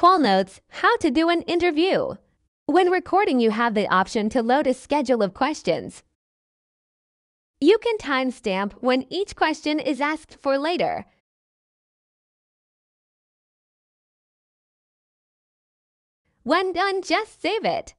Qual notes how to do an interview. When recording, you have the option to load a schedule of questions. You can timestamp when each question is asked for later. When done, just save it.